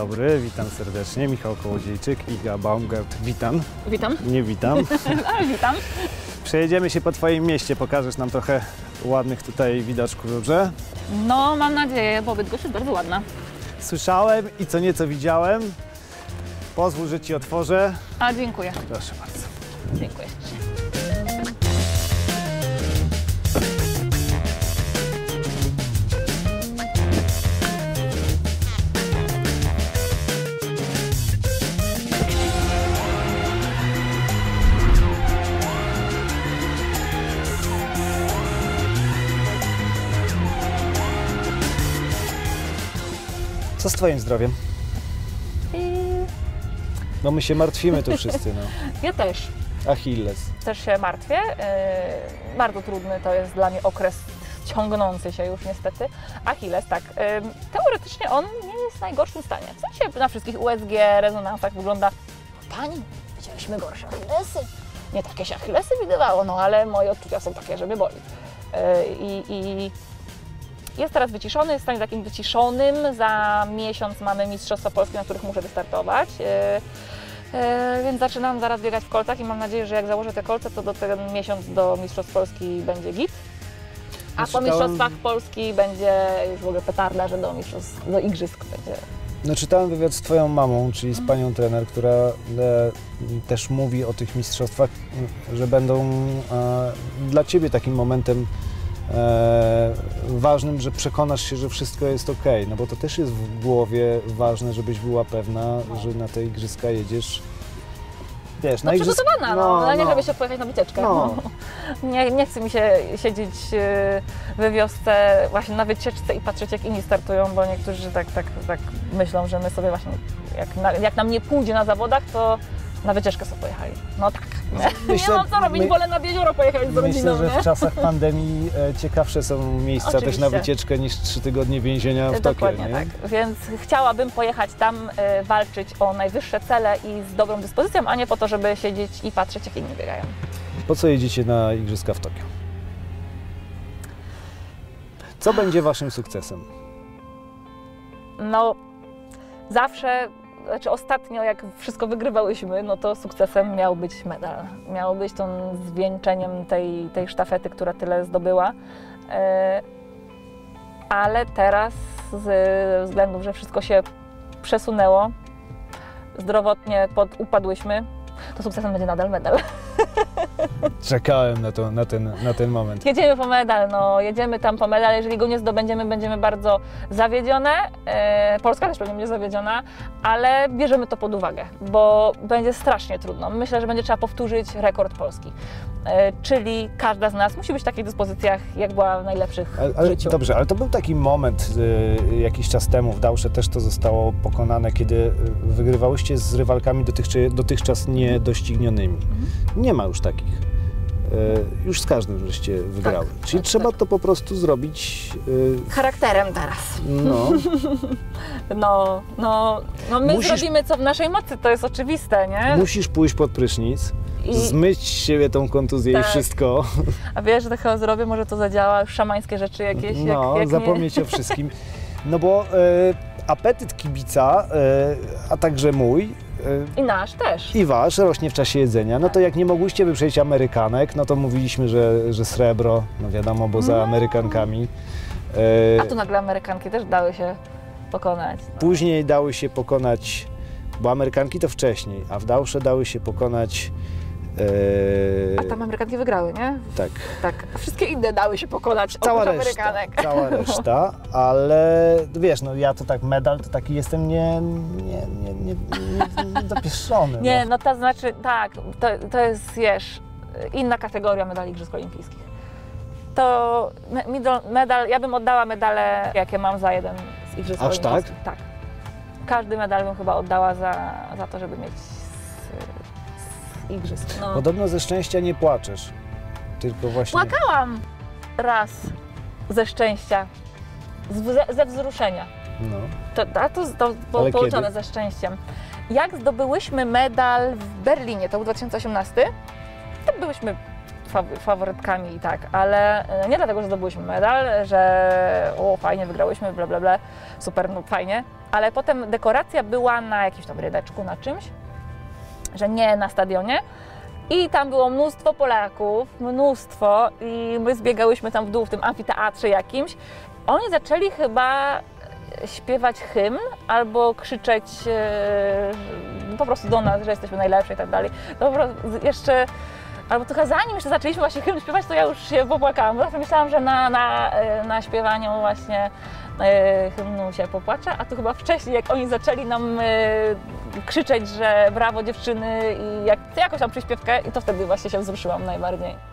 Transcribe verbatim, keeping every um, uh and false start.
dobry, witam serdecznie. Michał Kołodziejczyk, Iga Baumgart. Witam. Witam. Nie witam. Ale witam. Przejedziemy się po Twoim mieście, pokażesz nam trochę ładnych tutaj widoczków, dobrze? No, mam nadzieję, bo Bydgoszcz jest bardzo ładna. Słyszałem i co nieco widziałem. Pozwól, że Ci otworzę. A, dziękuję. Proszę bardzo. Dziękuję. Co z Twoim zdrowiem? No my się martwimy tu wszyscy, no. Ja też. Achilles. Też się martwię. Yy, bardzo trudny to jest dla mnie okres ciągnący się już niestety. Achilles, tak. Yy, teoretycznie on nie jest w najgorszym stanie. W sensie na wszystkich U S G, rezonansach wygląda: pani, widzieliśmy gorsze Achillesy. Nie takie się Achillesy widywało, no ale moje odczucia są takie, że mnie boli. Yy, i, i Jest teraz wyciszony, jest w stanie takim wyciszonym. Za miesiąc mamy Mistrzostwa Polskie, na których muszę wystartować. Yy, yy, więc zaczynam zaraz biegać w kolcach i mam nadzieję, że jak założę te kolce, to do ten miesiąc do Mistrzostw Polski będzie git. A po Mistrzostwach Polski będzie już w ogóle petarda, że do mistrzostw, do igrzysk będzie. No, czytałem wywiad z Twoją mamą, czyli z panią trener, która e, też mówi o tych mistrzostwach, że będą e, dla Ciebie takim momentem E, ważnym, że przekonasz się, że wszystko jest ok, no bo to też jest w głowie ważne, żebyś była pewna, no. że na te igrzyska jedziesz, wiesz, no, na igrzyska. Przygotowana, no, no, ale nie, no. żeby się pojechać na wycieczkę. No. Nie, nie chce mi się siedzieć we wiosce właśnie na wycieczce i patrzeć, jak inni startują, bo niektórzy tak, tak, tak myślą, że my sobie właśnie, jak, na, jak nam nie pójdzie na zawodach, to na wycieczkę sobie pojechali. No tak. Myślę, nie mam co robić, my, wolę nad jezioro pojechać z rodziną. Myślę, że nie? w czasach pandemii e, ciekawsze są miejsca Oczywiście. też na wycieczkę niż trzy tygodnie więzienia w Tokio. Dokładnie nie? tak. Więc chciałabym pojechać tam, e, walczyć o najwyższe cele i z dobrą dyspozycją, a nie po to, żeby siedzieć i patrzeć, jak inni biegają. Po co jedziecie na igrzyska w Tokio? Co będzie Waszym sukcesem? No, zawsze... Znaczy ostatnio, jak wszystko wygrywałyśmy, no to sukcesem miał być medal. Miał być tą zwieńczeniem tej, tej sztafety, która tyle zdobyła. E, ale teraz, ze względów, że wszystko się przesunęło, zdrowotnie pod, upadłyśmy, to sukcesem będzie nadal medal. Czekałem na, to, na, ten, na ten moment. Jedziemy po medal, no jedziemy tam po medal. Jeżeli go nie zdobędziemy, będziemy bardzo zawiedzione. E, Polska też pewnie będzie zawiedziona, ale bierzemy to pod uwagę, bo będzie strasznie trudno. Myślę, że będzie trzeba powtórzyć rekord Polski. E, czyli każda z nas musi być w takich dyspozycjach, jak była w najlepszych ale, ale, w życiu. Dobrze, ale to był taki moment y, jakiś czas temu w Dałsze też to zostało pokonane, kiedy wygrywałyście z rywalkami dotychczas, dotychczas niedoścignionymi. Mhm. Nie ma już takich. Y, już z każdym żeście wygrały. Tak, Czyli tak, trzeba tak. to po prostu zrobić... Y, charakterem teraz. No. no, no, no my Musisz... zrobimy co w naszej mocy, to jest oczywiste, nie? Musisz pójść pod prysznic, I... zmyć z siebie tą kontuzję tak. i wszystko. A wiesz, że tak chyba zrobię, może to zadziała, już szamańskie rzeczy jakieś. No, jak, jak zapomnieć nie... o wszystkim. No bo y, apetyt kibica, y, a także mój, I nasz też. I wasz rośnie w czasie jedzenia. No to jak nie mogłyście wyprzeć Amerykanek, no to mówiliśmy, że, że srebro, no wiadomo, bo za Amerykankami. A tu nagle Amerykanki też dały się pokonać. No. Później dały się pokonać, bo Amerykanki to wcześniej, a w Dałsze dały się pokonać... Yy... A tam Amerykanki wygrały, nie? Tak. Tak. A wszystkie inne dały się pokonać cała oprócz reszta, Amerykanek. Cała reszta, ale wiesz, no ja to tak medal, to taki jestem nie, nie, nie, nie, nie, nie dopieszczony. Nie, no. no to znaczy, tak, to, to jest, wiesz, inna kategoria medali Igrzysk Olimpijskich. To medal, ja bym oddała medale, jakie mam za jeden z Igrzysk Aż Olimpijskich. tak? Tak. Każdy medal bym chyba oddała za, za to, żeby mieć igrzysk. No. Podobno ze szczęścia nie płaczesz, tylko właśnie... Płakałam raz ze szczęścia, z, ze wzruszenia. No. To, a to, to było połączone ze szczęściem. Jak zdobyłyśmy medal w Berlinie, to był dwa tysiące osiemnasty, to byłyśmy faworytkami i tak, ale nie dlatego, że zdobyłyśmy medal, że o fajnie wygrałyśmy, bla bla bla, super, no fajnie, ale potem dekoracja była na jakimś tam ryneczku, na czymś, że nie na stadionie i tam było mnóstwo Polaków, mnóstwo i my zbiegałyśmy tam w dół w tym amfiteatrze jakimś. Oni zaczęli chyba śpiewać hymn albo krzyczeć e, po prostu do nas, że jesteśmy najlepsze i tak dalej. To jeszcze, albo trochę zanim jeszcze zaczęliśmy właśnie hymn śpiewać, to ja już się popłakałam. Zawsze myślałam, że na, na, na śpiewaniu właśnie e, hymnu się popłaczę, a to chyba wcześniej, jak oni zaczęli nam e, krzyczeć, że brawo dziewczyny i jak, jakąś tam przyśpiewkę i to wtedy właśnie się wzruszyłam najbardziej.